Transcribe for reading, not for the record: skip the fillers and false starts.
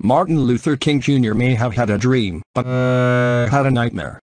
Martin Luther King Jr. may have had a dream, but had a nightmare.